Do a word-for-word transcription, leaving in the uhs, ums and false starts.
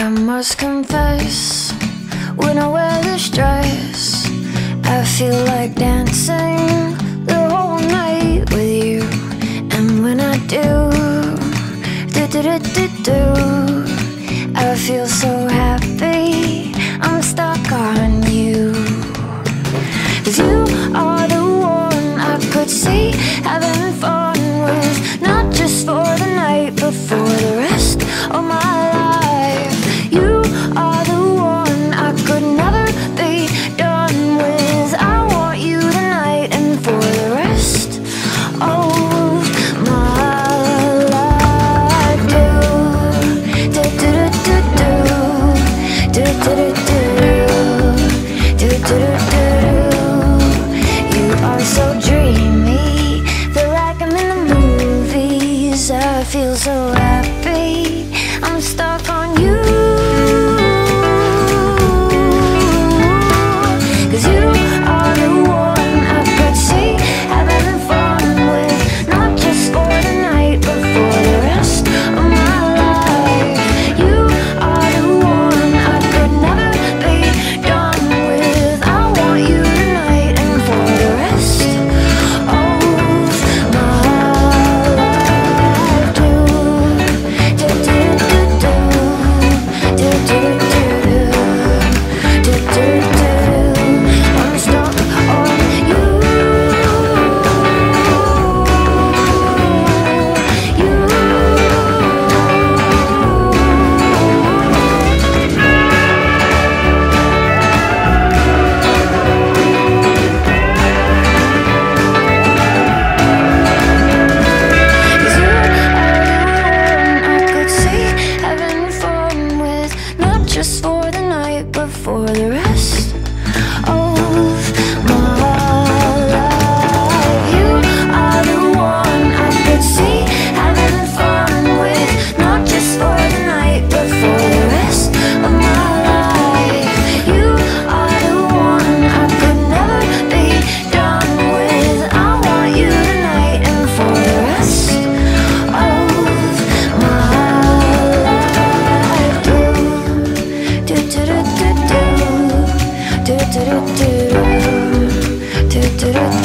I must confess, when I wear this dress, I feel like dancing the whole night with you. And when I do, do do do do do, I feel so happy, I'm stuck on you. 'Cause you are the one I could see having fun with, not just for the night, but for the rest of my life. You are the one I could never be done with. I want you tonight and for the rest of my life. Do do do do do do do do do do do do. You are so dreamy, feel like I'm in the movies. I feel so happy, I'm stuck on you. 'Cause you are the one I could see having fun with, not just for the night, but for the rest of my life. You are the one I could never be done with. I want you tonight and for the rest of my life. Do do do do do do do do do do. I'm stuck on you. You. Cause you are the one I could see having fun with, not just for the night, but for the rest of my life. You are the one I could see having fun with, not just for the night, but for the rest of my life. You are the one I could never be done with. I want you tonight and for the rest of my life. Do do do do do do do do do do do do.